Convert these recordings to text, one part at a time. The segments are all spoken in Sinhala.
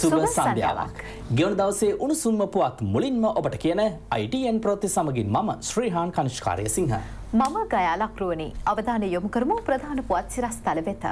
සුබ සන්ධ්‍යාවක්. ගෙවන දවසේ උණුසුම්ම පුවත් මුලින්ම ඔබට කියන ITN ප්‍රවෘත්ති සමගින් මම ශ්‍රීහාන් කනිෂ්කාරය සිංහ. මම ගයා ලක්රුවනි. අවධානය යොමු කරමු ප්‍රධාන පුවත් සිරස්තල වෙත.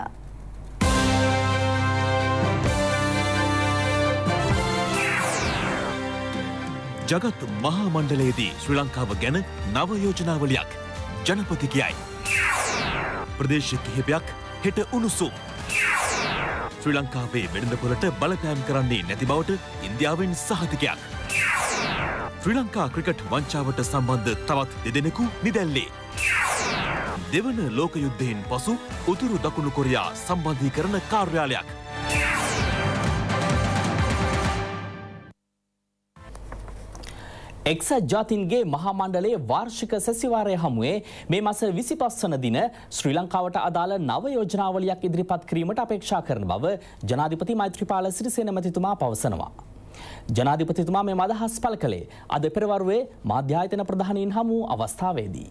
ජගත් මහා මණ්ඩලයේදී ශ්‍රී ලංකාව ගැන නව යෝජනාවලියක් ජනපති කියයි. ප්‍රදේශ කිහිපයක් හෙට උණුසුම්. ශ්‍රී ලංකාවේ වෙළඳපොළට බලපෑම් කරන්නේ නැති බවට ඉන්දියාවෙන් සහතිකයක්. ශ්‍රී ලංකා ක්‍රිකට් වංචාවට සම්බන්ධ තවත් දෙදෙනෙකු නිදැල්ලේ. දෙවන ලෝක යුද්ධයෙන් පසු උතුරු දකුණු කොරියා සම්බන්ධීකරණ කාර්යාලයක්. එක්සත් ජාතීන්ගේ මහා මණ්ඩලයේ වාර්ෂික සැසිවාරය හමුවේ මේ මාස 25 වන දින ශ්‍රී ලංකාවට අදාළ නව යෝජනාවලියක් ඉදිරිපත් කිරීමට අපේක්ෂා කරන බව ජනාධිපති මෛත්‍රීපාල සිරිසේන මැතිතුමා පවසනවා. ජනාධිපතිතුමා මේ අදහස් පළ කළේ අද පෙරවරුවේ මාධ්‍ය ආයතන ප්‍රධානීන් හමු අවස්ථාවේදී.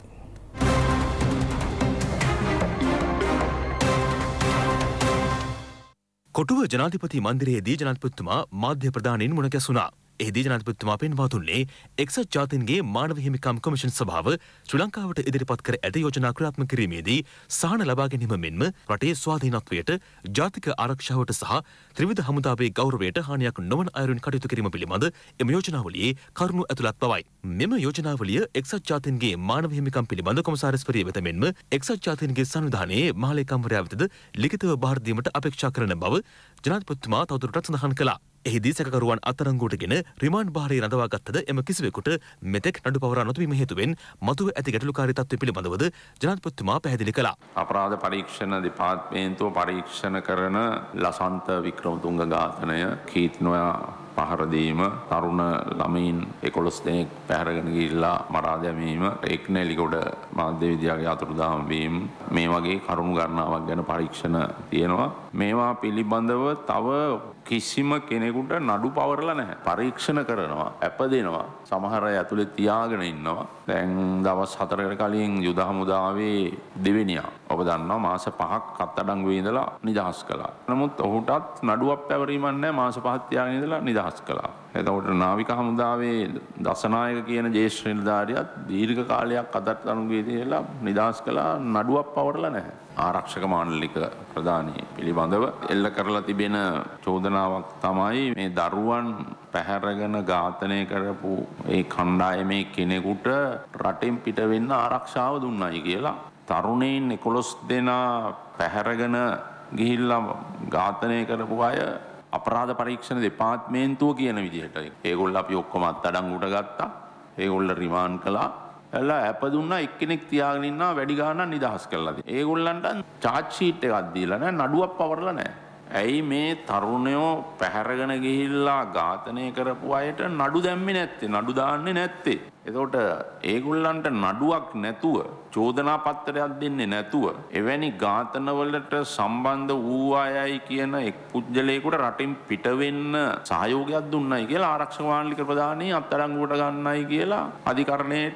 කොටුව ජනාධිපති මන්දිරයේදී ජනාධිපතිතුමා මාධ්‍ය ප්‍රධානීන් මුණ ගැසුණා. එහිදී ජනාධිපතිතුමා පෙන්වා දුන්නේ එක්සත් ජාතීන්ගේ මානව හිමිකම් කොමිෂන් සභාව ශ්‍රී ලංකාවට ඉදිරිපත් කර ඇති යෝජනා ක්‍රියාත්මක කිරීමේදී සහන ලබා ගැනීම මෙන්ම රටේ ස්වාධීනත්වයට ජාතික ආරක්ෂාවට සහ ත්‍රිවිධ හමුදාවේ ගෞරවයට හානියක් නොවන අයුරින් කටයුතු කිරීම පිළිබඳ එම යෝජනාවලියේ කරුණු ඇතුළත් බවයි. මෙම යෝජනාවලිය එක්සත් ජාතීන්ගේ මානව හිමිකම් පිළිබඳ කොමසාරිස්වරිය වෙත මෙන්ම එක්සත් ජාතීන්ගේ සංවිධානයේ මහලේකම්වරයා වෙතද ලිඛිතව බාර දීමට අපේක්ෂා කරන බව ජනාධිපතිතුමා තවදුරටත් සඳහන් කළා. එහිදී සැකකරුවන් අත්අඩංගුවටගෙන රිමාන්ඩ් භාරයේ රඳවාගත්තද එම කිසිවෙකුට මෙතෙක් නඩු පවරා නොතිබීම හේතුවෙන් මතුව ඇති ගැටලුකාරී තත්ත්වය පිළිබඳවද ජනාධිපතිතුමා පැහැදිලි කළා. අපරාධ පරීක්ෂණ දෙපාර්තමේන්තුව පරීක්ෂණ කරන ලසන්ත වික්‍රමතුංග ඝාතනය, කීත් නොයා පහර දීම, තරුණ ළමයින් 11 දෙනෙක් පැහැරගෙන ගිහිල්ලා මරා දැමීම, එක්නෙලිගොඩ මාධ්‍ය විද්‍යාවේ අතුරුදහන් වීම, මේ වගේ කරුණු ගණනාවක් ගැන පරීක්ෂණ තියෙනවා. මේවා පිළිබඳව තව කිසිම කෙනෙකුට නඩු පවරලා නැහැ. පරීක්ෂණ කරනවා, අප දෙනවා. සමහර අය ඇතුලේ තියාගෙන ඉන්නවා. දැන් දවස් 4කට කලින් යුද හමුදාවේ දෙවෙනියා ඔබ දන්නවා මාස 5ක් අත්අඩංගුවේ ඉඳලා නිදහස් කළා. නමුත් ඔහුටත් නඩුවක් පැවරීමක් නැහැ. මාස 5ක් තියාගෙන ඉඳලා නිදහස් කළා. එතකොට නාවික හමුදාවේ දසනායක කියන ජ්‍යෙෂ්ඨ නිලධාරියාත් දීර්ඝ කාලයක් අත්අඩංගුවේ තියලා නිදහස් කළා. නඩුවක් පවරලා නැහැ. ආරක්ෂක මාණ්ඩලික ප්‍රධානී පිළිබඳව එල්ල කරලා තිබෙන චෝදනාවක් තමයි මේ දරුවන් පැහැරගෙන ඝාතනය කරපු ඒ කණ්ඩායමේ කෙනෙකුට රටෙන් පිට වෙන්න ආරක්ෂාව දුන්නයි කියලා. තරුණයින් 11 දෙනා පැහැරගෙන ගිහිල්ලා ඝාතනය කරපු අය අපරාධ පරීක්ෂණ දෙපාර්තමේන්තුව කියන විදිහට ඒගොල්ලෝ අපි ඔක්කොම අත්අඩංගුවට ගත්තා. ඒගොල්ලෝ රිමාන්ඩ් කළා. එලා අප දුන්නා එක්කෙනෙක් තියාගෙන ඉන්නවා වැඩි ගාණක් නිදහස් කළාද. ඒගොල්ලන්ට charge sheet එකක් දීලා නැහැ, නඩුවක් පවරලා නැහැ. ඇයි මේ තරුණයෝ පැහැරගෙන ගිහිල්ලා ඝාතනය කරපු අයට නඩු දැම්මේ නැත්තේ, නඩු දාන්නේ නැත්තේ? එතකොට ඒගොල්ලන්ට නඩුවක් නැතුව, චෝදනා පත්‍රයක් දෙන්නේ නැතුව එවැනි ඝාතනවලට සම්බන්ධ වූ අයයි කියන එක් පුද්ගලයෙකුට රටින් පිට වෙන්න සහයෝගයක් දුන්නයි කියලා ආරක්ෂක මාණ්ඩලික ප්‍රධානී අත්අඩංගුවට ගන්නයි කියලා අධිකරණයට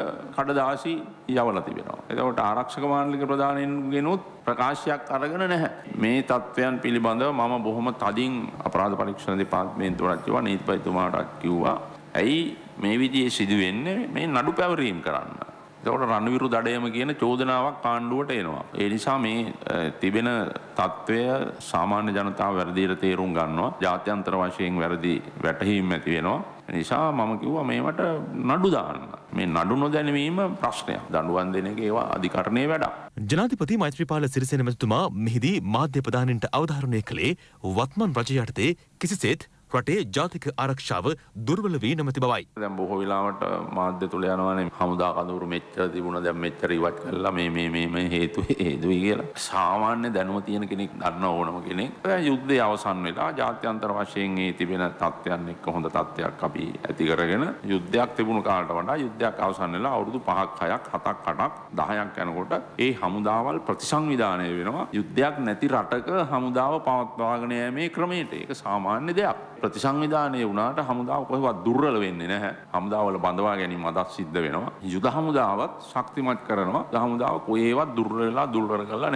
කඩදාසි යවලා තිබෙනවා. එතකොට ආරක්ෂක මාණ්ඩලික ප්‍රධානීන්ගෙනුත් ප්‍රකාශයක් අරගෙන නැහැ. මේ තත්ත්වයන් පිළිබඳව මම බොහොම තදින් අපරාධ පරීක්ෂණ දෙපාර්තමේන්තුවට කිව්වා, නීතිපතිතුමාට කිව්වා. ඇයි මේ විදිහේ සිදු වෙන්නේ? මේ නඩු පැවරීම කරන්න. එතකොට රණවිරු දඩයම කියන චෝදනාවක් ආණ්ඩුවට එනවා. ඒ නිසා මේ තිබෙන තත්ත්වය සාමාන්‍ය ජනතාව වැරදියට තේරුම් ගන්නවා. ජාත්‍යන්තර වශයෙන් වැරදි වැටහීම් ඇති වෙනවා. ඒ නිසා මම කිව්වා මේවට නඩු දාන්න. මේ නඩු නොදැනීම ප්‍රශ්නයක්. දඬුවම් දෙන එක ඒවා අධිකරණයේ වැඩක්. ජනාධිපති මෛත්‍රීපාල සිරිසේන මැතිතුමා මෙහිදී මාධ්‍ය ප්‍රධානීන්ට අවධාරණය කළේ වත්මන් රජය යටතේ කිසිසේත් රටේ ජාතික ආරක්ෂාව දුර්වල වී නොමැති බවයි. දැන් බොහෝ වෙලාවට මාධ්‍ය තුල යනවානේ හමුදා කඳවුරු මෙච්චර තිබුණා දැන් මෙච්චර ඉවත් කළා මේ හේතුයි කියලා. සාමාන්‍ය දැනුම තියෙන කෙනෙක් දන්න ඕනම කෙනෙක් යුද්ධය අවසන් වෙලා ජාත්‍යන්තර වශයෙන් මේ තිබෙන තත්ත්වයන් එක්ක හොඳ තත්ත්වයක් අපි ඇති කරගෙන යුද්ධයක් තිබුණු කාලට වඩා යුද්ධයක් අවසන් වෙලා අවුරුදු 5ක් 6ක් 7ක් 8ක් 10ක් යනකොට ඒ හමුදාවල් ප්‍රතිසංවිධානය වෙනවා. යුද්ධයක් නැති රටක හමුදාව පවත්වාගෙන යෑමේ ක්‍රමයට. ඒක සාමාන්‍ය දෙයක්. ප්‍රතිසංවිධානය වුණාට හමුදාව කොහෙවත් දුර්වල වෙන්නේ නැහැ. හමුදාවල බඳවා ගැනීම අදත් සිද්ධ වෙනවා. යුද හමුදාවත් ශක්තිමත් කරනවා. හමුදාව කොහේවත් දුර්වල වෙලා දුර්වල කරලා නැහැ.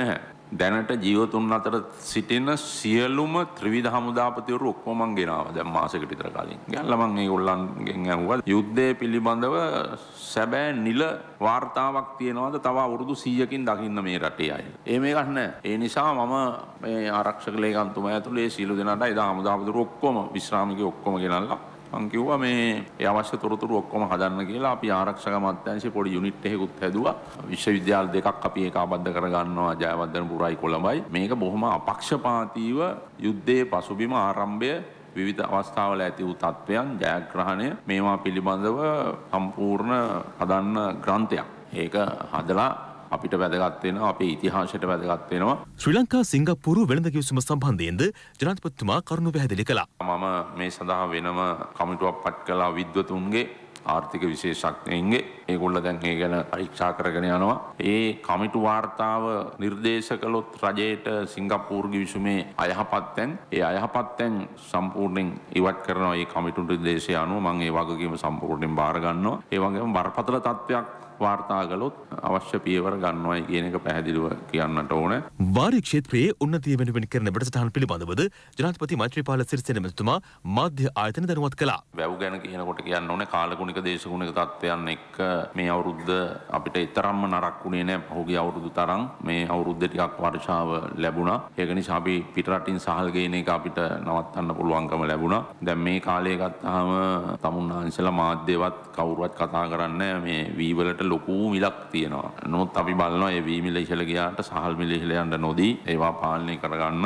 දැනට ජීවතුන් අතර සිටින සියලුම ත්‍රිවිධ හමුදාපතිවරු ඔක්කොම මං ගෙනාවා දැන් මාසෙකට විතර කලින්. ගිහලා මං ඒගොල්ලන්ගෙන් ඇහුවා යුද්ධය පිළිබඳව සැබෑ නිල වාර්තාවක් තියනවාද තව අවුරුදු 100කින් දකින්න මේ රටේ අය. මේකක් නැහැ. ඒ නිසා මම මේ ආරක්ෂක ලේකම්තුමා ඇතුළේ සීල දෙනාට එදා හමුදාපතිවරු ඔක්කොම විශ්‍රාමිකයෝ ඔක්කොම ගෙනල්ලා මං කිව්වා මේ අවශ්‍ය තොරතුරු ඔක්කොම හදන්න කියලා. අපි ආරක්ෂක අමාත්‍යාංශයේ පොඩි යුනිට් එකකුත් හැදුවා. විශ්වවිද්‍යාල දෙකක් අපි ඒක ආබද්ධ කරගන්නවා ජයවර්ධනපුරයි කොළඹයි. මේක බොහොම අපක්ෂපාතීව යුද්ධයේ පසුබිම ආරම්භය විවිධ අවස්ථාවල ඇති වූ තත්ත්වයන් ජයග්‍රහණය මේවා පිළිබඳව සම්පූර්ණ හදන්න ග්‍රන්ථයක්. ඒක හදලා අපිට වැදගත් වෙනවා අපේ ඉතිහාසයට වැදගත් වෙනවා. ශ්‍රී ලංකා සිංගප්පූරු වෙළඳ කිවිසුම සම්බන්ධයෙන්ද ජනාධිපතිතුමා කරුණු පැහැදිලි කළා. මම මේ සඳහා වෙනම කමිටුවක් පත් කළා විද්වතුන්ගේ ආර්ථික විශේෂඥයින්ගේ. ඒගොල්ලෝ දැන් ඒ ගැන පරීක්ෂා කරගෙන යනවා. ඒ කමිටු වාර්තාව නිර්දේශ කළොත් රජයට සිංගප්පූරු කිවිසුමේ අයහපත්යෙන් ඒ අයහපත්යෙන් සම්පූර්ණයෙන් ඉවත් කරනවා. ඒ කමිටු නිර්දේශය අනුව මම ඒ වගකීම සම්පූර්ණයෙන් බාර ගන්නවා. ඒ වගේම බරපතල තත්ත්වයක් වාර්තා කළොත් අවශ්‍ය පියවර ගන්නවායි කියන එක පැහැදිලිව කියන්නට ඕනේ. වාරික් ක්ෂේත්‍රයේ උන්නතිය වෙනුවෙන් කරන වැඩසටහන් පිළිබඳවද ජනාධිපති මෛත්‍රීපාල සිරිසේන මැතිතුමා මාධ්‍ය ආයතන දැනුවත් කළා. වැව් ගැන කියනකොට කියන්න ඕනේ කාලගුණික දේශගුණික තත්ත්වයන් එක්ක මේ අවුරුද්ද අපිට ඊතරම්ම නරක් වුණේ නැහැ. පහුගිය අවුරුදු තරම් මේ අවුරුද්ද ටිකක් වර්ෂාව ලැබුණා. ඒක නිසා අපි පිටරටින් සහල් ගේන එක අපිට නවත්තන්න පුළුවන්කම ලැබුණා. දැන් මේ කාලය ගත්තාම තමුන්නාන්සලා මාධ්‍යවත් කවුරුවත් කතා කරන්නේ මේ වී වලට ලොකු මිලක් තියෙනවා. නමුත් අපි බලනවා මේ වී මිල ඉහළ ගියාට සහල් මිල ඉහළ යන්න නොදී ඒවා පාලනය කරගන්න.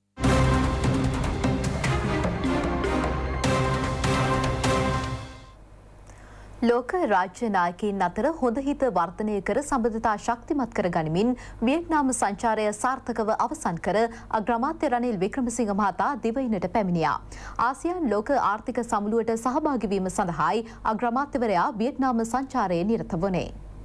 ලෝක රාජ්‍ය නායකයින් අතර හොඳ හිත වර්ධනය කර සම්බන්ධතා ශක්තිමත් කර ගනිමින් වියට්නාම් සංචාරය සාර්ථකව අවසන් කර අග්‍රාමාත්‍ය රනිල් වික්‍රමසිංහ මහතා දිවයිනට පැමිණියා. ආසියාන් ලෝක ආර්ථික සමුළුවට සහභාගී වීම සඳහායි අග්‍රාමාත්‍යවරයා වියට්නාම් සංචාරයේ නිරත වුණේ.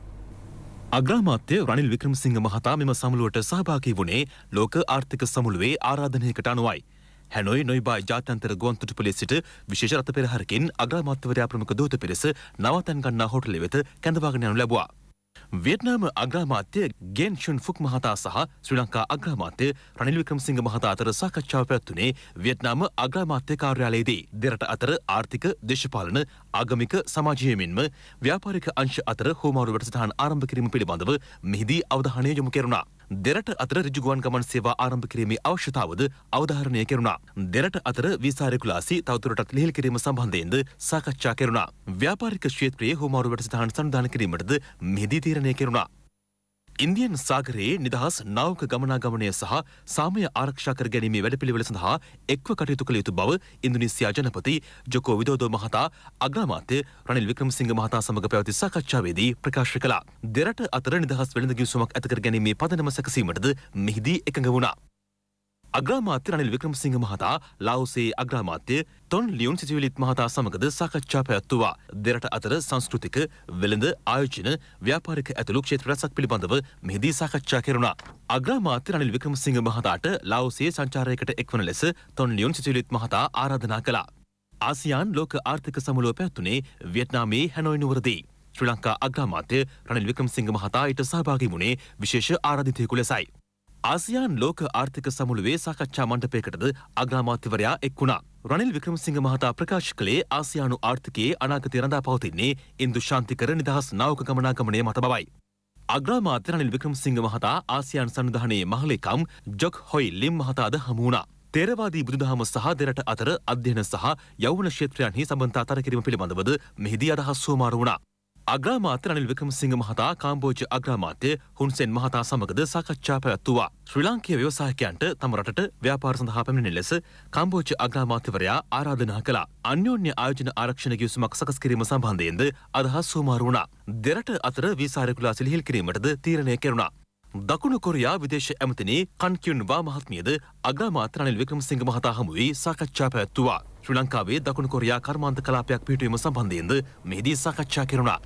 අග්‍රාමාත්‍ය රනිල් වික්‍රමසිංහ මහතා මෙම සමුළුවට සහභාගී වුණේ ලෝක ආර්ථික සමුළුවේ ආරාධනයකට අනුවයි. හැනොයි නොයිබා ජාත්‍යන්තර ගුවන්තොටුපළේ සිට විශේෂ රථ පෙරහරකින් අග්‍රාමාත්‍යවරයා ප්‍රමුඛ දූත පිරිස නවතන් ගන්නා හෝටලෙ වෙත කැඳවාගෙන යනු ලැබුවා. වියට්නාම අග්‍රාමාත්‍ය ගෙන් ෂුන් ෆුක් මහතා සහ ශ්‍රී ලංකා අග්‍රාමාත්‍ය රනිල් වික්‍රමසිංහ මහතා අතර සාකච්ඡාව පැවැත්වුණේ වියට්නාම අග්‍රාමාත්‍ය කාර්යාලයේදී. දෙරට අතර ආර්ථික, දේශපාලන, ආගමික, සමාජීය මෙන්ම ව්‍යාපාරික අංශ අතර හෝමාරු වැඩසටහන් ආරම්භ කිරීම පිළිබඳව මෙහිදී අවධානය යොමු කෙරුණා. දෙරට අතර ඍජු ගුවන් ගමන් සේවා ආරම්භ කිරීමේ අවශ්‍යතාවද අවධාරණය කෙරුණා. දෙරට අතර වීසා රෙගුලාසි තවදුරටත් ලිහිල් කිරීම සම්බන්ධයෙන්ද සාකච්ඡා කෙරුණා. ව්‍යාපාරික ක්ෂේත්‍රයේ හෝමාරු වැඩසටහන් සංවිධානය කිරීමටද මෙහිදී තීරණය කෙරුණා. ඉන්දියන් සාගරයේ නිදහස් නාවක ගමනාගමනය සහ සාමය ආරක්ෂා කර ගැනීමේ වැඩපිළිවෙල සඳහා එක්ව කටයුතු කළ යුතු බව ඉන්දුනීසියා ජනපති ජොකෝ විදෝදෝ මහතා අග්‍රාමාත්‍ය රනිල් වික්‍රමසිංහ මහතා සමග පැවති සාකච්ඡාවේදී ප්‍රකාශ කළා. දෙරට අතර නිදහස් වෙළඳ කිවිසුමක් ඇති කර ගැනීමේ පදනම සැකසීමටද මෙහිදී එකඟ වුණා. අග්‍රාමාත්‍ය රනිල් වික්‍රමසිංහ මහතා ලාओසේ අග්‍රාමාත්‍ය තොන් ලියුන් සිටිවිලිත් මහතා සමගද සාකච්ඡා පැවැත්වුවා. දෙරට අතර සංස්කෘතික, වෙළඳ, ආයෝජන, ව්‍යාපාරික ඇතුළු ක්ෂේත්‍ර රැසක් පිළිබඳව මෙහිදී සාකච්ඡා කෙරුණා. අග්‍රාමාත්‍ය රනිල් වික්‍රමසිංහ මහතාට ලාओසේ සංචාරයකට එක්වන ලෙස තොන් ලියුන් සිටිවිලිත් මහතා ආරාධනා කළා. ආසියාන් ලෝක ආර්ථික සමුළුව පැවැත්වුණේ වියට්නාමයේ හැනොයි නුවරදී. ශ්‍රී ලංකා අග්‍රාමාත්‍ය රනිල් වික්‍රමසිංහ මහතා ඊට සහභාගී වුණේ විශේෂ ආරාධිතයෙකු ලෙසයි. ආසියාන් ලෝක ආර්ථික සමුළුවේ සාකච්ඡා මණ්ඩපයකටද අග්‍රාමාත්‍යවරයා එක් වුණා. රනිල් වික්‍රමසිංහ මහතා ප්‍රකාශ කළේ ආසියානු ආර්ථිකයේ අනාගතය රඳා පවතින්නේ ඉන්දු ශාන්තිකර නිදහස් නාවක ගමනාගමනය මත බවයි. අග්‍රාමාත්‍ය රනිල් වික්‍රමසිංහ මහතා ආසියාන් සංවිධානයේ මහලේකම් ජොක් හොයි ලිම් මහතාද හමු වුණා. තේරවාදී බුදුදහම සහ දෙරට අතර අධ්‍යයන සහ යෞවන ක්ෂේත්‍රයන්හි සම්බන්ධතා තර කිරීම පිළිබඳවද මෙහිදී අදහස් හුවමාරු වුණා. අග්‍රාමාත්‍ය රනිල් වික්‍රමසිංහ මහතා කාම්බෝජ අග්‍රාමාත්‍ය හුන්සෙන් මහතා සමගද සාකච්ඡා පැවැත්වුවා. ශ්‍රී ලාංකීය ව්‍යවසායකයන්ට තම රටට ව්‍යාපාර සඳහා පැමිණෙන ලෙස කාම්බෝජ අග්‍රාමාත්‍යවරයා ආරාධනා කළා. අන්‍යෝන්‍ය ආයෝජන ආරක්ෂණ ගිවිසුමක් සකස් කිරීම සම්බන්ධයෙන්ද අදහස් හුවමාරු වුණා. දෙරට අතර වීසා රෙගුලාසි ලිහිල් කිරීමටද තීරණය කෙරුණා. දකුණු කොරියා විදේශ ඇමතිනි කන් කියුන් වා මහත්මියද අග්‍රාමාත්‍ය රනිල් වික්‍රමසිංහ මහතා හමු වී සාකච්ඡා පැවැත්වුවා. ශ්‍රී ලංකාවේ දකුණු කොරියා කර්මාන්ත කලාපයක් පිහිටුවීම සම්බන්ධයෙන්ද මෙහිදී සාකච්ඡා කෙරුණා.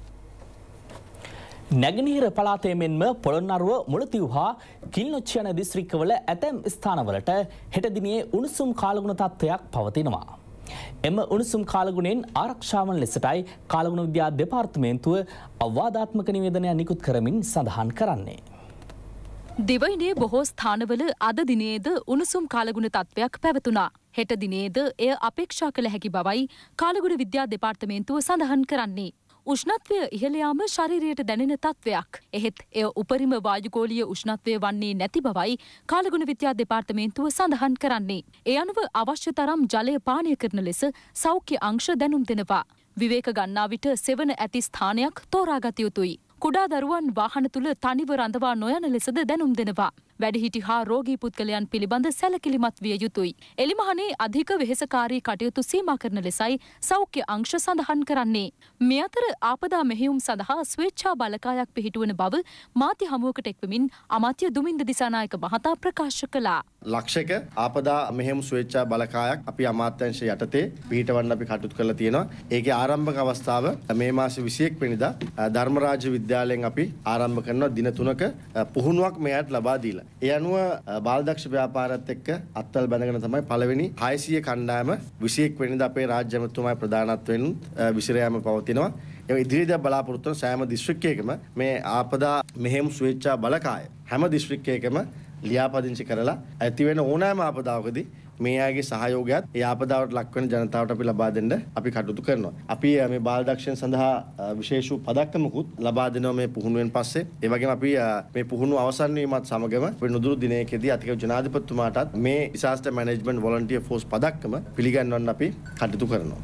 නැගෙනහිර පළාතේ මෙන්ම පොළොන්නරුව මුලතිව් හා කිල්නොච්චි යන දිස්ත්‍රික්කවල ඇතැම් ස්ථානවලට හෙට දිනේ උණුසුම් කාලගුණ තත්ත්වයක් පවතිනවා. එම උණුසුම් කාලගුණයෙන් ආරක්ෂා වන ලෙසටයි කාලගුණ විද්‍යා දෙපාර්තමේන්තුව අවවාදාත්මක නිවේදනයක් නිකුත් කරමින් සඳහන් කරන්නේ. දිවයිනේ බොහෝ ස්ථානවල අද දිනේද උණුසුම් කාලගුණ තත්ත්වයක් පැවතුණා. හෙට දිනේද එය අපේක්ෂා කළ හැකි බවයි කාලගුණ විද්‍යා දෙපාර්තමේන්තුව සඳහන් කරන්නේ. උෂ්ණත්වය ඉහළ යාම ශරීරයට දැනෙන තත්ත්වයක්. එහෙත් එය උපරිම වායුගෝලීය උෂ්ණත්වය වන්නේ නැති බවයි කාලගුණ විද්‍යා දෙපාර්තමේන්තුව සඳහන් කරන්නේ. ඒ අනුව අවශ්‍ය තරම් ජලය පානය කරන ලෙස සෞඛ්‍ය අංශ දැනුම් දෙනවා. විවේක ගන්නා විට සෙවන ඇති ස්ථානයක් තෝරාගත යුතුයි. කුඩා දරුවන් වාහන තුල තනිව රඳවා නොයන ලෙසද දැනුම් දෙනවා. වැඩිහිටි හා රෝගී පුද්ගලයන් පිළිබඳ සැලකිලිමත් විය යුතුයි. එලිමහනේ අධික වෙහෙසකාරී කටයුතු සීමා කරන ලෙසයි සෞඛ්‍ය අංශ සඳහන් කරන්නේ. මේ අතර ආපදා මෙහෙයුම් සඳහා ස්වේච්ඡා බලකායක් පිහිටුවන බව මාධ්‍ය හමුවකට එක්වමින් අමාත්‍ය දුමින්ද දිසානායක මහතා ප්‍රකාශ කළා. ලක්ෂක ආපදා මෙහෙයුම් ස්වේච්ඡා බලකායක් අපි අමාත්‍යාංශ යටතේ පිහිටවන්න අපි කටයුතු කරලා තියෙනවා. ඒකේ ආරම්භක අවස්ථාව මේ මාසේ 21 වෙනිදා ධර්මරාජ විද්‍යාලයෙන් අපි ආරම්භ කරනවා දින 3ක පුහුණුවක් මෙයට ලබා දීලා. ඒ අනුව බාලදක්ෂ ව්‍යාපාරات එක්ක අත්වල බැඳගෙන තමයි පළවෙනි 600 කණ්ඩායම 21 වෙනිදා අපේ රාජ්‍ය ඇමතුමායි ප්‍රධානත්වයෙන් විසිර යාම පවතිනවා. ඒ ඉදිරියට බලාපොරොත්තු වන සෑම දිස්ත්‍රික්කයකම මේ ආපදා මෙහෙයුම් ස්වේච්ඡා බලකාය හැම දිස්ත්‍රික්කයකම ලියාපදිංචි කරලා ඇති වෙන ඕනෑම ආපදාවකදී මේ අයගේ සහයෝගයත් ඒ ආපදාවට ලක් වෙන ජනතාවට අපි ලබා දෙන්න අපි කටයුතු කරනවා. අපි මේ බාලදක්ෂයන් සඳහා විශේෂ පදක්කමකුත් ලබා දෙනවා මේ පුහුණුවෙන් පස්සේ. ඒ වගේම අපි මේ පුහුණුව අවසන් වීමත් සමගම නුදුරු දිනයකදී අතිගරු ජනාධිපතිතුමාටත් මේ disaster management volunteer force පදක්කම පිළිගන්වන්න අපි කටයුතු කරනවා.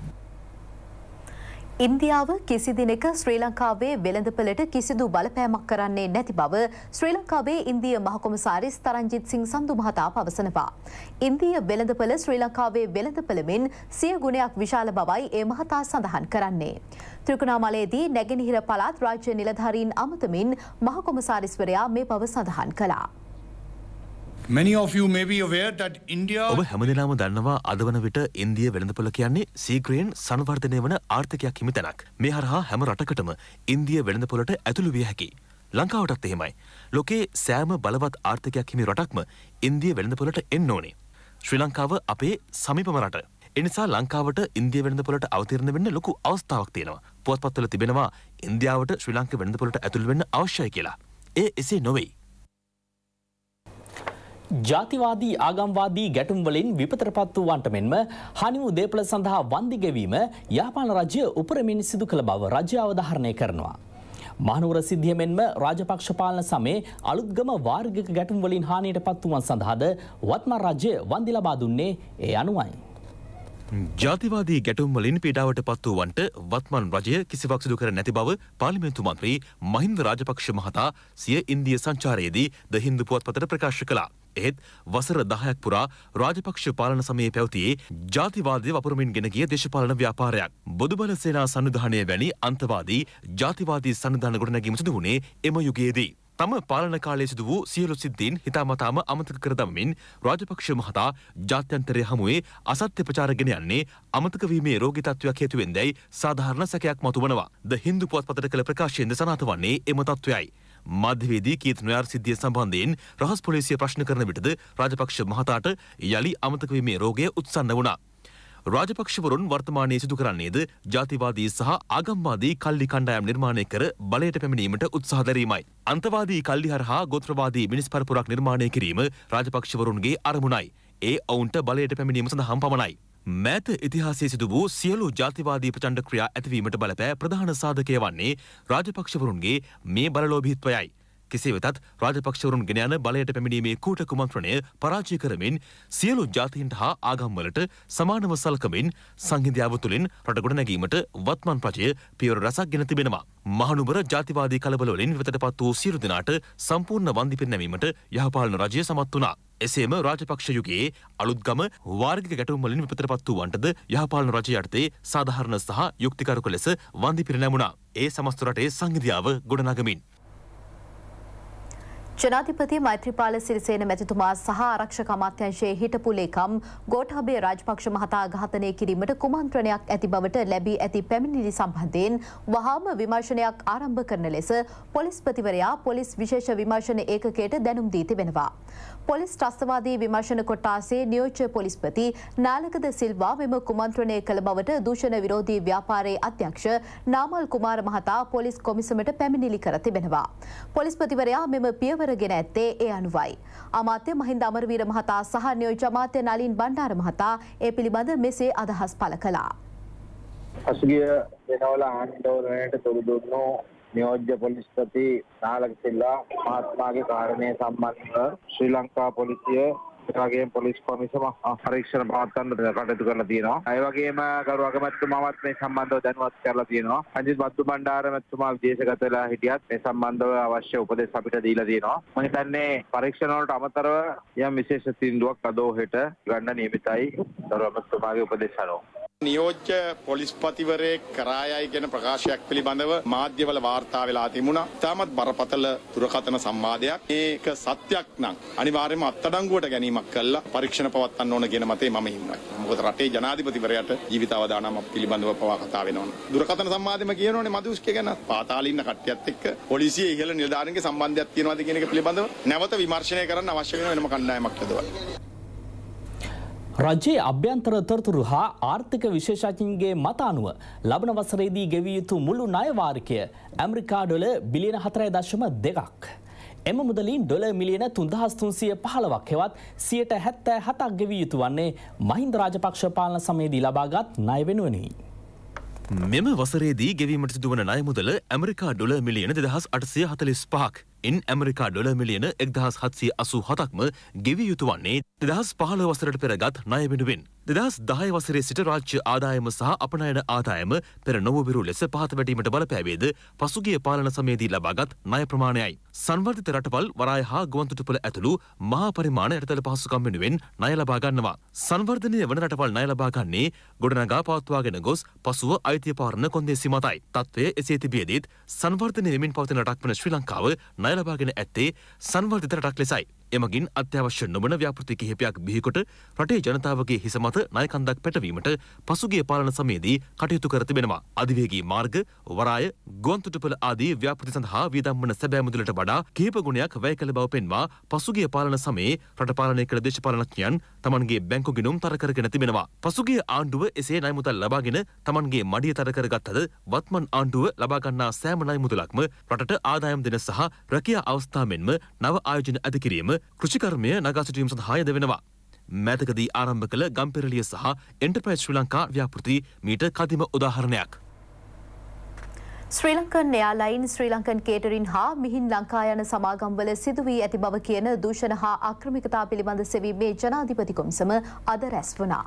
ඉන්දියාව කිසි දිනක ශ්‍රී ලංකාවේ වෙළඳපළට කිසිදු බලපෑමක් කරන්නේ නැති බව ශ්‍රී ලංකාවේ ඉන්දිය මහකොමසාරිස් තරංජිත් සිං සන්දු මහතා පවසනවා. ඉන්දිය වෙළඳපළ ශ්‍රී ලංකාවේ වෙළඳපළ මෙන් 100 ගුණයක් විශාල බවයි ඒ මහතා සඳහන් කරන්නේ. ත්‍රිකුණාමලයේදී නැගෙනහිර පළාත් රාජ්‍ය නිලධාරීන් අමතමින් මහකොමසාරිස්වරයා මේ බව සඳහන් කළා. Many of you may be aware that India ඔබ හැමදෙනාම දන්නවා අද වන විට ඉන්දිය වෙළඳපොළ කියන්නේ සීඝ්‍රයෙන් සංවර්ධනය වන ආර්ථිකයක් හිමි තැනක්. මේ හරහා හැම රටකටම ඉන්දිය වෙළඳපොළට ඇතුළු විය හැකියි. ලංකාවටත් එහෙමයි. ලෝකේ සෑම බලවත් ආර්ථිකයක් හිමි රටක්ම ඉන්දිය වෙළඳපොළට එන්න ඕනේ. ශ්‍රී ලංකාව අපේ සමීපම රට. ඒ නිසා ලංකාවට ඉන්දිය වෙළඳපොළට අවතීර්ණ වෙන්න ලොකු අවස්ථාවක් තියෙනවා. පුවත්පත්වල තිබෙනවා ඉන්දියාවට ශ්‍රී ලංකා වෙළඳපොළට ඇතුළු වෙන්න අවශ්‍යයි කියලා. ඒ එසේ නොවේ. ජාතිවාදී ආගම්වාදී ගැටුම් වලින් විපතටපත් වූවන්ට මෙන්ම හානි වූ දේපළ සඳහා වන්දි ගෙවීම යාපාන රජය උපරිමයෙන් සිදු කළ බව රජය අවධාරණය කරනවා. මහනුවර සිද්ධිය මෙන්ම රාජපක්ෂ පාලන සමයේ අලුත්ගම වාර්ගික ගැටුම් වලින් හානියටපත් වූවන් සඳහාද වත්මන් රජය වන්දි ලබා දුන්නේ ඒ අනුවයි. ජාතිවාදී ගැටුම් වලින් පීඩාවට පත් වූවන්ට වත්මන් රජය කිසිවක් සිදු කර නැති බව පාර්ලිමේන්තු මන්ත්‍රී මහින්ද රාජපක්ෂ මහතා සිය ඉන්දිය සංචාරයේදී ද හින්දු පුවත්පතට ප්‍රකාශ කළා. එහෙත් වසර 10ක් පුරා රාජපක්ෂ පාලන සමයේ පැවතියේ ජාතිවාදය වපුරමින් ගෙන ගිය දේශපාලන ව්‍යාපාරයක්. බොදුබල සේනා සංවිධානය වැනි අන්තවාදී ජාතිවාදී සංවිධාන ගොඩනැගීම සිදු වුණේ එම යුගයේදී. තම පාලන කාලයේ සිදු වූ සියලු සිද්ධීන් හිතාමතාම අමතක කර දමමින් රාජපක්ෂ මහතා ජාත්‍යන්තරය හමුවේ අසත්‍ය ප්‍රචාර ගෙන යන්නේ අමතක වීමේ රෝගී තත්ත්වයක් හේතුවෙන්දයි සාධාරණ සැකයක් මතුවනවා. ද හින්දු පුවත්පතට කළ ප්‍රකාශයෙන්ද සනාථ වන්නේ එම තත්ත්වයයි. මාධ්‍යවේදී කීර්ති නොයාර් සිද්ධිය සම්බන්ධයෙන් රහස් පොලිසිය ප්‍රශ්න කරන විටද රාජපක්ෂ මහතාට යලි අමතක වීමේ රෝගය උත්සන්න වුණා. රාජපක්ෂවරුන් වර්තමානයේ සිදු කරන්නේද ජාතිවාදී සහ ආගම්වාදී කල්ලි කණ්ඩායම් නිර්මාණය කර බලයට පැමිණීමට උත්සාහ දැරීමයි. අන්තවාදී කල්ලි හරහා ගෝත්‍රවාදී මිනිස් පරපුරක් නිර්මාණය කිරීම රාජපක්ෂවරුන්ගේ අරමුණයි. ඒ ඔවුන්ට බලයට පැමිණීම සඳහා පමණයි. මෑත ඉතිහාසයේ සිදු වූ සියලු ජාතිවාදී ප්‍රචණ්ඩ ක්‍රියා ඇතිවීමට බලපෑ ප්‍රධාන සාධකය වන්නේ රාජපක්ෂවරුන්ගේ මේ බලලෝභීත්වයයි. කෙසේ වෙතත් රාජපක්ෂවරුන් ගෙන යන බලයට පැමිණීමේ කූට කුමන්ත්‍රණය පරාජය කරමින් සියලු ජාතීන්ට හා ආගම්වලට සමානව සලකමින් සංහිඳියාව තුළින් රට ගොඩනැගීමට වත්මන් රජය පියවර රැසක් ගෙන තිබෙනවා. මහනුවර ජාතිවාදී කලබල වලින් විපතටපත් වූ සියලු දෙනාට සම්පූර්ණ වන්දි පිරිනැමීමට යහපාලන රජය සමත් වුණා. එසේම රාජපක්ෂ යුගයේ අලුත්ගම වාර්ගික ගැටුම් වලින් විපතටපත් වූවන්ටද යහපාලන රජය යටතේ සාධාරණ සහ යුක්තිකරුක ලෙස වන්දි පිරිනැමුණා. ඒ සමස්ත රටේ සංහිඳියාව ගොඩනගමින් ජනාධිපති මෛත්‍රීපාල සිරිසේන මැතිතුමා සහ ආරක්ෂක අමාත්‍යාංශයේ හිටපු ලේකම් ගෝඨාභය රාජපක්ෂ මහතා ඝාතනය කිරීමට කුමන්ත්‍රණයක් ඇති බවට ලැබී ඇති පැමිණිලි සම්බන්ධයෙන් වහාම විමර්ශනයක් ආරම්භ කරන ලෙස පොලිස්පතිවරයා පොලිස් විශේෂ විමර්ශන ඒකකයට දැනුම් දී තිබෙනවා. පොලිස් ත්‍රස්තවාදී විමර්ශන කොට්ටාසේ නියෝජ්‍ය පොලිස්පති නාලකද සිල්වා මෙම කුමන්ත්‍රණය කළ බවට දූෂණ විරෝධී ව්‍යාපාරයේ අධ්‍යක්ෂ නාමල් කුමාර මහතා පොලිස් කොමිසමට පැමිණිලි කර තිබෙනවා. පොලිස්පතිවරයා මෙම පියවර පියවරගෙන ඇත්තේ ඒ අනුවයි. අමාත්‍ය මහින්ද අමරවීර මහතා සහ නියෝජ්‍ය අමාත්‍ය නලින් බණ්ඩාර මහතා ඒ පිළිබඳ මෙසේ අදහස් පළ කළා. පසුගිය දිනවල ආණ්ඩුවරණයට තුරු දුන්නු නියෝජ්‍ය පොලිස්පති නාලක සිල්වා මහත්මයාගේ කාරණය සම්බන්ධව ශ්‍රී ලංකා පොලිසිය වගේම පොලිස් කොමිසම පරීක්ෂණ පවත්වන්න කටයුතු කරලා තියෙනවා. ඒ වගේම ගරු අගමැතිතුමාවත් මේ සම්බන්ධව දැනුවත් කරලා තියෙනවා. රංජිත් බද්දු බණ්ඩාර මැතිතුමා විදේශගත වෙලා හිටියත් මේ සම්බන්ධව අවශ්‍ය උපදෙස් අපිට දීලා තියෙනවා. මම හිතන්නේ පරීක්ෂණ වලට අමතරව යම් විශේෂ තීන්දුවක් අද හෙට ගන්න නියමිතයි ගරු අගමැතිතුමාගේ උපදෙස් අනුව. නියෝජ්‍ය පොලිස්පතිවරයෙක් කරායයි කියන ප්‍රකාශයක් පිළිබඳව මාධ්‍යවල වාර්තා වෙලා තිබුණා. තාමත් බරපතල දුරකථන සංවාදයක්. මේක සත්‍යක් නම් අනිවාර්යයෙන්ම අත්අඩංගුවට ගැනීමක් කළා පරීක්ෂණ පවත්වන්න ඕන කියන මතේ මම ඉන්නවා. මොකද රටේ ජනාධිපතිවරයාට ජීවිත අවදානම පිළිබඳව පවා කතා වෙනවා. දුරකථන සංවාදෙම කියනෝනේ මදුස්කේ ගැන පාතාලේ ඉන්න කට්ටියත් එක්ක පොලිසිය ඉහළ නිලධාරීන්ගේ සම්බන්ධයක් තියෙනවද කියන එක පිළිබඳව නැවත විමර්ශනය කරන්න අවශ්‍ය වෙන වෙනම කණ්ඩායමක් යොදවන්න. රජයේ අභ්‍යන්තර තොරතුරු හා ආර්ථික විශේෂඥන්ගේ මත අනුව ලබන වසරේදී ගෙවිය යුතු මුළු ණය වාරිකය ඇමරිකා ඩොලර් බිලියන 4.2ක්. එම මුදලින් ඩොලර් මිලියන 3315ක් හෙවත් 77%ක් ගෙවිය යුතු වන්නේ මහින්ද රාජපක්ෂ පාලන සමයේදී ලබාගත් ණය වෙනුවෙනි. මෙම වසරේදී ගෙවීමට සිදුවන ණය මුදල ඇමරිකා ඩොලර් මිලියන 2845ක්. ඉන් ඇමරිකා ඩොලර් මිලියන 1787ක්ම ගෙවිය යුතු වන්නේ 2015 වසරට පෙරගත් ණය වෙනුවෙන්. 2010 වසරේ සිට රාජ්‍ය ආදායම සහ අපනයන ආදායම පෙර නොවුවිරු ලෙස පහත වැටීමට බලපෑවේද පසුගිය පාලන සමයේදී ලබාගත් ණය ප්‍රමාණයයි. සංවර්ධිත රටවල් වරාය හා ගුවන්තොටුපළ ඇතුළු මහා පරිමාණ යටිතල පහසුකම් වෙනුවෙන් ණය ලබා ගන්නවා. සංවර්ධනය වන රටවල් ණය ලබා ගන්නේ ගොඩනගා පවත්වාගෙන ගොස් පසුව අයිතිය පවරන කොන්දේසි මතයි. තත්ත්වය එසේ තිබියදීත් සංවර්ධනය වෙමින් පවතින රටක් වන ශ්‍රී ලංකාව ණය ලබාගෙන ඇත්තේ සංවර්ධිත රටක් ලෙසයි. එමගින් අත්‍යවශ්‍ය නොවන ව්‍යාපෘති කිහිපයක් බිහිකොට රටේ ජනතාවගේ හිස මත ණය කන්දක් පැටවීමට පසුගිය පාලන සමයේදී කටයුතු කර තිබෙනවා. අධිවේගී මාර්ග, වරාය, ගුවන්තොටුපළ ආදී ව්‍යාපෘති සඳහා වියදම් වන සැබෑ මුදලට වඩා කිහිප ගුණයක් වැය කළ බව පෙන්වා පසුගිය පාලන සමයේ රට පාලනය කළ දේශපාලනඥයන් තමන්ගේ බැංකු ගිණුම් තර කරගෙන තිබෙනවා. පසුගිය ආණ්ඩුව එසේ ණය මුදල් ලබාගෙන තමන්ගේ මඩිය තර කරගත්තද වත්මන් ආණ්ඩුව ලබා ගන්නා සෑම ණය මුදලක්ම රටට ආදායම් දෙන සහ රැකියා අවස්ථා මෙන්ම නව ආයෝජන ඇති කිරීම කෘෂිකර්මය නගා සිටුවීම සඳහා යෙදවෙනවා. මෑතකදී ආරම්භ කළ ගම්පෙරළිය සහ එන්ටර්ප්‍රයිස් ශ්‍රී ලංකා ව්‍යාපෘති මීට කදිම උදාහරණයක්. ශ්‍රී ලංකන් එයාලයින් ශ්‍රී ලංකන් කේටරින් හා මිහින් ලංකා යන සමාගම්වල සිදු වී ඇති බව කියන දූෂණ හා ආක්‍රමිකතා පිළිබඳ සෙවීමේ ජනාධිපති කොමිසම අද රැස් වුණා.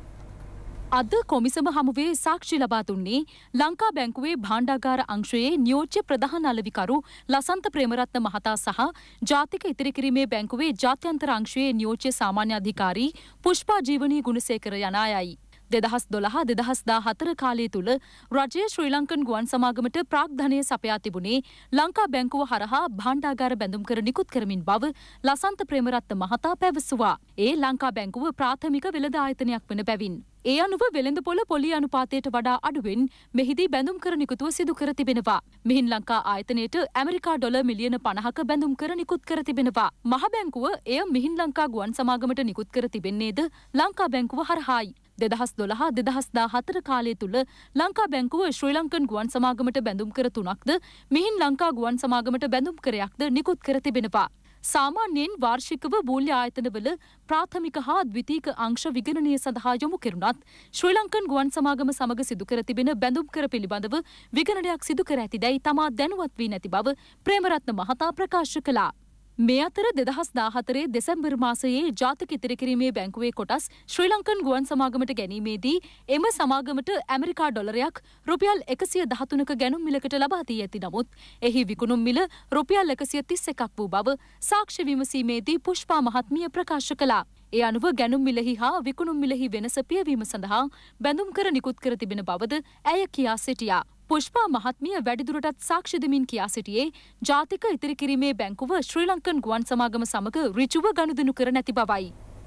අද කොමිසම හමුවේ සාක්ෂි ලබා දුන්නේ ලංකා බැංකුවේ භාණ්ඩාගාර අංශයේ නියෝජ්‍ය ප්‍රධාන අලවිකරු ලසන්ත ප්‍රේමරත්න මහතා සහ ජාතික ඉතිරි කිරීමේ බැංකුවේ ජාත්‍යන්තර අංශයේ නියෝජ්‍ය සාමාන්‍ය අධිකාරී පුෂ්පා ජීවනී ගුණසේකර යන අයයි. 2012-2014 කාලය තුළ රජය ශ්‍රී ලංකන් ගුවන් සමාගමට ප්‍රාග්ධනය සපයා තිබුණේ ලංකා බැංකුව හරහා භාණ්ඩාගාර බැඳුම් කර නිකුත් කරමින් බව ලසන්ත ප්‍රේමරත්න මහතා පැවසුවා. ඒ ලංකා බැංකුව ප්‍රාථමික වෙළඳ ආයතනයක් වන බැවින්. ඒ අනුව වෙළඳපොළ පොලි අනුපාතයට වඩා අඩුවෙන් මෙහිදී බැඳුම් කර නිකුතුව සිදු කර තිබෙනවා. මිහින් ලංකා ආයතනයට ඇමරිකා ඩොලර් මිලියන 50ක බැඳුම් කර නිකුත් කර තිබෙනවා. මහ බැංකුව එය මිහින් ලංකා ගුවන් සමාගමට නිකුත් කර තිබෙන්නේද ලංකා බැංකුව හරහායි. 2012-2014 කාලය තුළ ලංකා බැංකුව ශ්‍රී ලංකන් ගුවන් සමාගමට බැඳුම් කර 3ක්ද මිහින් ලංකා ගුවන් සමාගමට බැඳුම් කරයක්ද නිකුත් කර තිබෙනවා. සාමාන්‍යයෙන් වාර්ෂිකව මූල්‍ය ආයතනවල ප්‍රාථමික හා ද්විතීක අංශ විගණනය සඳහා යොමු කෙරුණත් ශ්‍රී ලංකන් ගුවන් සමාගම සමග සිදු කර තිබෙන බැඳුම් කර පිළිබඳව විගණනයක් සිදු කර ඇතිදැයි තමා දැනුවත් වී නැති බව ප්‍රේමරත්න මහතා ප්‍රකාශ කළා. මේ අතර 2014 දෙසැම්බර් මාසයේ ජාතික ඉතිරි කිරීමේ බැංකුවේ කොටස් ශ්‍රී ලංකන් ගුවන් සමාගමට ගැනීමේදී එම සමාගමට ඇමරිකා ඩොලරයක් රුපියල් 113ක ගැනුම් මිලකට ලබා දී ඇති නමුත් එහි විකුණුම් මිල රුපියල් 131ක් වූ බව සාක්ෂි විමසීමේදී පුෂ්පා මහත්මිය ප්‍රකාශ කළා. ඒ අනුව ගැනුම් මිලෙහි හා විකුණුම් මිලෙහි වෙනස පියවීම සඳහා බැඳුම් කර නිකුත් කර තිබෙන බවද ඇය කියා සිටියා. පුෂ්පා මහත්මිය වැඩිදුරටත් සාක්ෂි දෙමින් කියා සිටියේ ජාතික ඉතිරි කිරීමේ බැංකුව ශ්‍රී ලංකන් ගුවන් සමාගම සමග ඍජුව ගනුදෙනු කර නැති බවයි.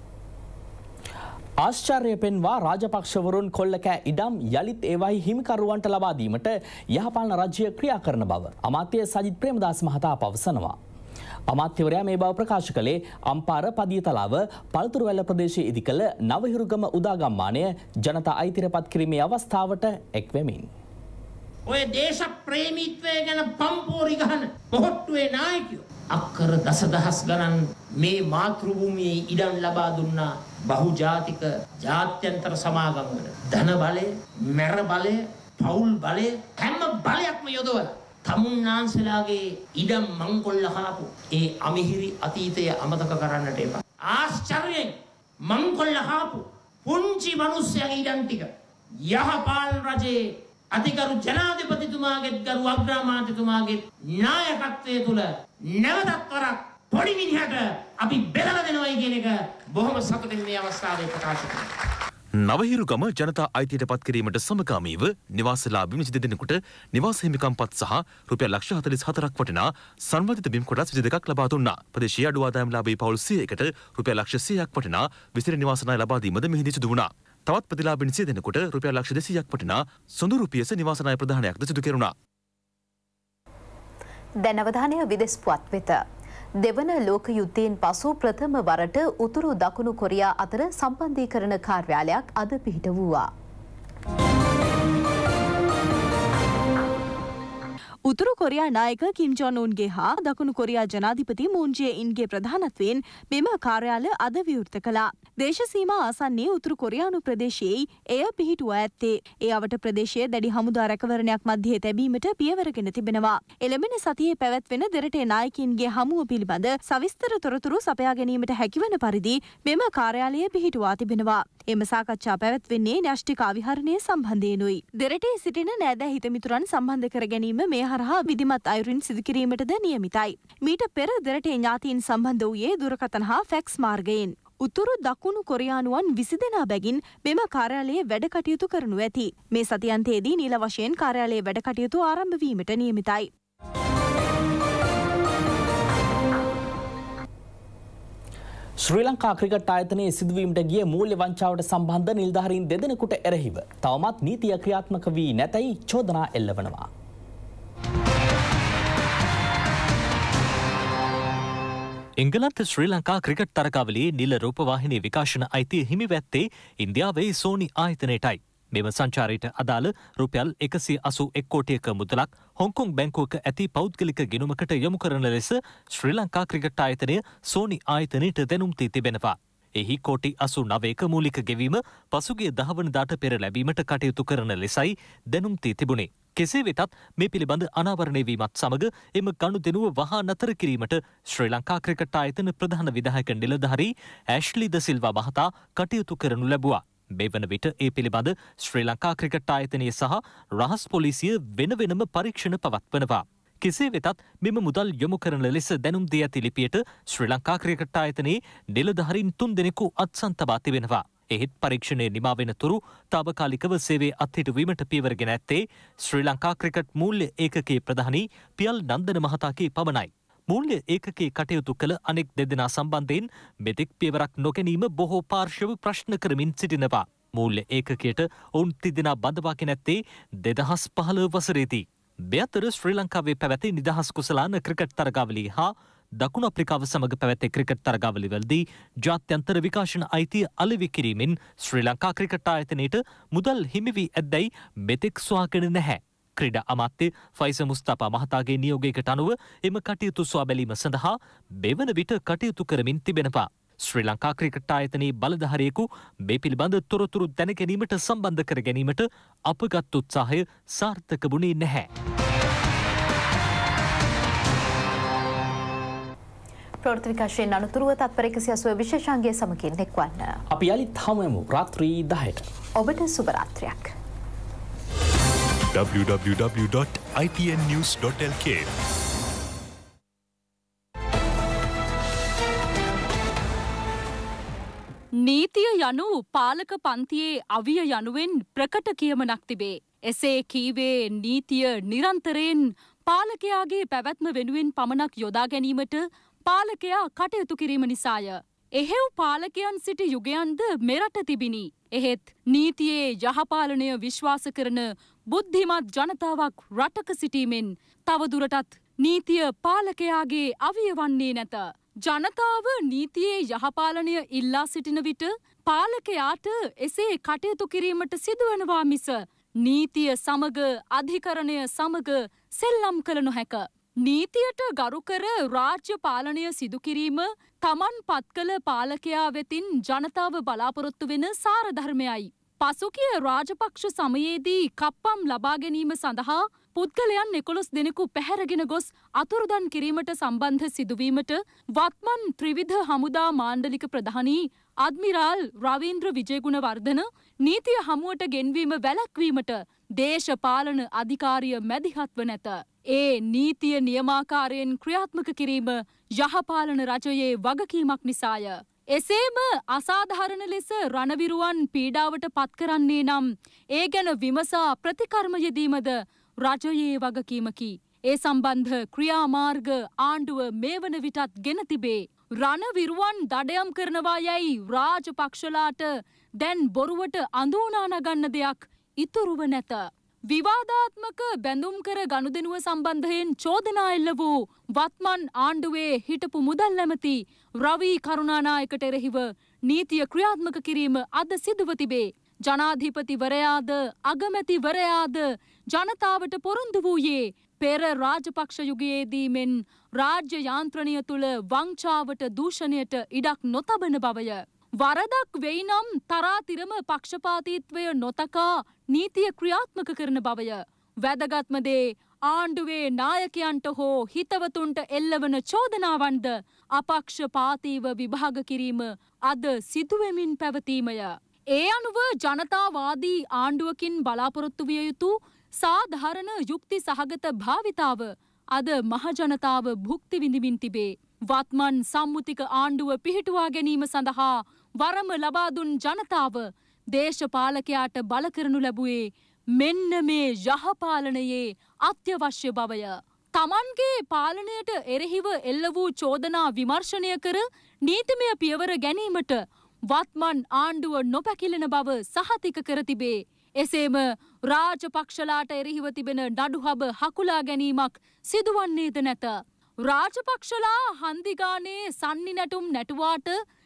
ආශ්චර්ය පෙන්වා රාජපක්ෂවරුන් කොල්ලකෑ ඉඩම් යළිත් ඒවායි හිමිකරුවන්ට ලබා දීමට යහපාලන රජය ක්‍රියා කරන බව අමාත්‍ය සජිත් ප්‍රේමදාස මහතා පවසනවා. අමාත්‍යවරයා මේ බව ප්‍රකාශ කළේ අම්පාර පදියතලාව පළතුරුවැල්ල ප්‍රදේශයේ ඉදි කළ නවහිරුගම උදාගම්මානය ජනතා අයිතිරපත් කිරීමේ අවස්ථාවට එක්වෙමින්. ඔය දේශ ප්‍රේමීත්වය ගැන පම්පෝරි ගහන පොහොට්ටුවේ නායකයෝ අක්කර දසදහස් ගණන් මේ මාතෘ භූමියේ ඉඩම් ලබා දුන්නා බහුජාතික ජාත්‍යන්තර සමාගම්වල ධන බලය, මැර බලය, පෞල් බලය හැම බලයක්ම යොදවලා තමුන්නාන්සලාගේ ඉඩම් මංකොල්ල හාපු ඒ අමිහිරි අතීතය අමතක කරන්නට එපා. ආශ්චර්යයෙන් මංකොල්ල හාපු පුංචි මිනිස්යාගේ ඉඩම් ටික යහපාල් රජයේ අධිකරු ජනාධිපතිතුමාගේ ගරු අග්‍රාමාත්‍යතුමාගේ නායකත්වයේ තුල නැවතත් වරක් පොඩි මිනිහට අපි බෙදලා දෙනවයි කියන එක බොහොම සතුටින් මේ අවස්ථාවේ ප්‍රකාශ කරනවා. නවහිරුගම ජනතා අයිතියට පත් කිරීමට සමගාමීව නිවාසලාභී 22 දෙනෙකුට නිවාස හිමිකම්පත් සහ රුපියල් ලක්ෂ 44ක් වටිනා සංවර්ධිත බිම් කොටස් 22ක් ලබා දුන්නා. ප්‍රදේශීය අඩු ආදායම්ලාභී පවුල් 100කට රුපියල් ලක්ෂ 100ක් වටිනා විසිර නිවාස ණය ලබා දීමද මෙහිදී සිදු වුණා. තවත් ප්‍රතිලාභීන් 100 දෙනෙකුට රුපියල් ලක්ෂ 200ක් වටිනා සොඳුරු පියස නිවාස ණය ප්‍රදානයක්ද සිදු කෙරුණා. දැන් අවධානය විදෙස් පුවත් වෙත. දෙවන ලෝක යුද්ධයෙන් පසු ප්‍රථම වරට උතුරු දකුණු කොරියා අතර සම්බන්ධීකරණ කාර්යාලයක් අද පිහිට වූවා. උතුරු කොරියා නායක කිම් ජොන් උන්ගේ හා දකුණු කොරියා ජනාධිපති මූන් ජේ ඉන්ගේ ප්‍රධානත්වයෙන් මෙම කාර්යාලය අද විවෘත කළා. දේශ සීමා ආසන්නයේ උතුරු කොරියානු ප්‍රදේශයේ එය පිහිටුවා ඇත්තේ. ඒ අවට ප්‍රදේශයේ දැඩි හමුදා රැකවරණයක් මැදිහේ තැබීමට පියවරගෙන තිබෙනවා. එළඹෙන සතියේ පැවැත්වෙන දෙරටේ නායකින්ගේ හමුව පිළිබඳ සවිස්තර තොරතුරු සපයා ගැනීමට හැකිවන පරිදි මෙම කාර්යාලය පිහිටුවා තිබෙනවා. එම සාකච්ඡා පැවැත්වෙන්නේ න්‍යෂ්ටික අවිහරණය සම්බන්ධයෙනුයි. දෙරටේ සිටින නෑදෑ හිතමිතුරන් සම්බන්ධ කර ගැනීම මේ හරහා විධිමත් අයුරින් සිදු කිරීමටද නියමිතයි. මීට පෙර දෙරටේ ඥාතීන් සම්බන්ධ වූයේ දුරකථන හා ෆැක්ස් මාර්ගයෙන්. උතුරු දකුණු කොරියානුවන් 20 දෙනා බැගින් මෙම කාර්යාලයේ වැඩ කටයුතු කරනු ඇති. මේ සතියන්තයේදී නිල වශයෙන් කාර්යාලයේ වැඩ කටයුතු ආරම්භ වීමට නියමිතයි. ශ්‍රී ලංකා ක්‍රිකට් ආයතනයේ සිදුවීමට ගිය මූල්‍ය වංචාවට සම්බන්ධ නිලධාරීන් දෙදෙනෙකුට එරෙහිව තවමත් නීතිය ක්‍රියාත්මක වී නැතැයි චෝදනා එල්ලවනවා. එංගලන්ත ශ්‍රී ලංකා ක්‍රිකට් තරගාවලියේ නිල රූපවාහිනී විකාශන අයිතිය හිමිව ඇත්තේ ඉන්දියාවේ සෝනි ආයතනයටයි. මෙම සංචාරයට අදාළ රුපියල් 181 කෝටියක මුදලක් හොංකොං බැංකුවක ඇති පෞද්ගලික ගිණුමකට යොමු කරන ලෙස ශ්‍රී ලංකා ක්‍රිකට් ආයතනය සෝනි ආයතනයට දැනුම් දී තිබෙනවා. එහි කෝටි 89ක මූලික ගෙවීම පසුගිය 10 වනදාට පෙර ලැබීමට කටයුතු කරන ලෙසයි දැනුම් දී තිබුණේ. කෙසේ වෙතත් මේ පිළිබඳ අනාවරණය වීමත් සමග එම ගනුදෙනුව වහා නතර කිරීමට ශ්‍රී ලංකා ක්‍රිකට් ආයතන ප්‍රධාන විධායක නිලධාරී ඇෂ්ලි ද සිල්වා මහතා කටයුතු කරනු ලැබුවා. මේ වන විට ඒ පිළිබඳ ශ්‍රී ලංකා ක්‍රිකට් ආයතනය සහ රහස් පොලිසිය වෙන වෙනම පරීක්ෂණ පවත්වනවා. කෙසේ වෙතත් මෙම මුදල් යොමු කරන ලෙස දැනුම් දී ඇති ලිපියට ශ්‍රී ලංකා ක්‍රිකට් ආයතනයේ නිලධාරීන් 3 දෙනෙකු අත්සන් තබා තිබෙනවා. එහෙත් පරීක්ෂණය නිමා වෙනතුරු තාවකාලිකව සේවයේ අත්හිටුවීමට පියවරගෙන ඇත්තේ ශ්‍රී ලංකා ක්‍රිකට් මූල්‍ය ඒකකයේ ප්‍රධානී පියල් නන්දන මහතාගේ පමණයි. මූල්‍ය ඒකකයේ කටයුතු කළ අනෙක් දෙදෙනා සම්බන්ධයෙන් මෙතෙක් පියවරක් නොගැනීම බොහෝ පාර්ශ්ව ප්‍රශ්න කරමින් සිටිනවා. මූල්‍ය ඒකකයට ඔවුන් තිදෙනා බඳවාගෙන ඇත්තේ 2015 වසරේදී. මේ අතර ශ්‍රී ලංකාවේ පැවැති නිදහස් කුසලාන ක්‍රිකට් තරගාවලිය හා දකුණු අප්‍රිකාව සමග පැවැති ක්‍රිකට් තරගාවලිවලදී ජාත්‍යන්තර විකාශන අයිතිය අලෙවි කිරීමෙන් ශ්‍රී ලංකා ක්‍රිකට් ආයතනයට මුදල් හිමි වී ඇද්දැයි මෙතෙක් සොයාගෙන නැහැ. ක්‍රීඩා අමාත්‍ය ෆයිස මුස්තාපා මහතාගේ නියෝගයකට අනුව එම කටයුතු සොයා බැලීම සඳහා මෙවන විට කටයුතු කරමින් තිබෙනවා. ශ්‍රී ලංකා ක්‍රිකට් ආයතනයේ බලධාරියෙකු මේ පිළිබඳ තොරතුරු දැන ගැනීමට සම්බන්ධ කර ගැනීමට අපගත් උත්සාහය සාර්ථක වුණේ නැහැ. ප්‍රවෘත්ති විකාශයෙන් අනතුරුව තත්පර 180 විශේෂාංගයේ සමගින් එක්වන්න. අපි යලිත් හමුවෙමු රාත්‍රී 10ට. ඔබට සුබ රාත්‍රියක්. www.itnnews.lk නීතිය යනු පාලක පන්තියේ අවිය යනුවෙන් ප්‍රකට කියමනක් තිබේ. එසේ කීවේ නීතිය නිරන්තරයෙන් පාලකයාගේ පැවැත්ම වෙනුවෙන් පමණක් යොදා ගැනීමට පාලකයා කටයුතු කිරීම නිසාය. එහෙව් පාලකයන් සිටි යුගයන්ද මෙරට තිබිණි. එහෙත් නීතියේ යහපාලනය විශ්වාස කරන බුද්ධිමත් ජනතාවක් රටක සිටීමෙන් තවදුරටත් නීතිය පාලකයාගේ අවිය වන්නේ නැත. ජනතාව නීතියේ යහපාලනය ඉල්ලා සිටින විට පාලකයාට එසේ කටයුතු කිරීමට සිදුවනවා මිස නීතිය සමග අධිකරණය සමග සෙල්ලම් කළ නොහැක. නීතියට ගරුකර රාජ්‍ය පාලනය සිදුකිරීම තමන් පත් කළ පාලකයා වෙතින් ජනතාව බලාපොරොත්තු වෙන සාරධර්මයයි. පසුගිය රාජපක්ෂ සමයේදී කප්පම් ලබා ගැනීම සඳහා පුද්ගලයන් 11 දෙනෙකු පැහැරගෙන ගොස් අතුරුදන් කිරීමට සම්බන්ධ සිදුවීමට වත්මන් ත්‍රිවිධ හමුදා මාණ්ඩලික ප්‍රධානී අද්මිරාල් රවීන්ද්‍ර විජයගුණවර්ධන නීතිය හමුවට ගෙන්වීම වැළැක්වීමට දේශපාලන අධිකාරිය මැදිහත්ව නැත. ඒ නීතිය නියමාකාරයෙන් ක්‍රියාත්මක කිරීම යහපාලන රජයේ වගකීමක් නිසාය. එසේම අසාධාරණ ලෙස රණවිරුවන් පීඩාවට පත් කරන්නේ නම් ඒ ගැන විමසා ප්‍රතිකර්ම යෙදීමද රජයේ වගකීමකි. ඒ සම්බන්ධ ක්‍රියාමාර්ග ආණ්ඩුව මේ වන විටත් ගෙන තිබේ. රණවිරුවන් දඩයම් කරනවා යැයි රාජපක්ෂලාට දැන් බොරුවට අඳෝනා නගන්න දෙයක් ඉතුරුව නැත. විවාදාත්මක බැඳුම් කර ගනුදෙනුව සම්බන්ධයෙන් චෝදනා එල්ල වූ වත්මන් ආණ්ඩුවේ හිටපු මුදල් ඇමති රවී කරුණානායකට එරෙහිව නීතිය ක්‍රියාත්මක කිරීම අද සිදුව තිබේ. ජනාධිපතිවරයාද අගමැතිවරයාද ජනතාවට පොරොන්දු වූයේ පෙර රාජපක්ෂ යුගයේදී මෙන් රාජ්‍ය යාන්ත්‍රණය තුළ වංචාවට දූෂණයට ඉඩක් නොතබන බවය. වරදක් වෙයි නම් තරාතිරම පක්ෂපාතීත්වය නොතකා නීතිය ක්‍රියාත්මක කරන බවය. වැදගත්ම දේ ආණ්ඩුවේ නායකයන්ට හෝ හිතවතුන්ට එල්ලවන චෝදනාවන්ද අපක්ෂපාතීව විභාග කිරීම අද සිදුවෙමින් පැවතීමය. ඒ අනුව ජනතාවාදී ආණ්ඩුවකින් බලාපොරොත්තු විය යුතු සාධාරණ යුක්ති සහගත භාවිතාව අද මහජනතාව භුක්ති විඳිමින් තිබේ. වත්මන් සම්මුතික ආණ්ඩුව පිහිටුවා ගැනීම සඳහා වරම ලබා දුන් ජනතාව දේශපාලකයාට බල කරනු ලැබුවේ මෙන්න මේ යහපාලනයේ අත්‍යවශ්‍ය බවය. තමන්ගේ පාලනයට එරෙහිව එල්ල වූ චෝදනා විමර්ශනය කර නීතිමය පියවර ගැනීමට වත්මන් ආණ්ඩුව නොපැකිලෙන බව සහතික කර තිබේ. එසේම රාජපක්ෂලාට එරෙහිව තිබෙන නඩුහබ හකුලා ගැනීමක් සිදුවන්නේද නැත. රාජපක්ෂලා හන්දිගානේ සන්නි නැටුම් නැටුවාට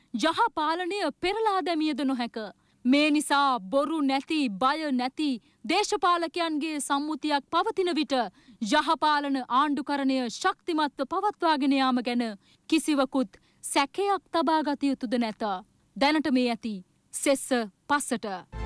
යහපාලනය පෙරලා දැමියද නොහැක. මේ නිසා බොරු නැති බය නැති දේශපාලකයන්ගේ සම්මුතියක් පවතින විට යහපාලන ආණ්ඩුකරණය ශක්තිමත්ව පවත්වාගෙන යාම ගැන කිසිවකුත් සැකයක් තබා ගත යුතුද නැත. දැනට මේ ඇති සෙස්ස පස්සට.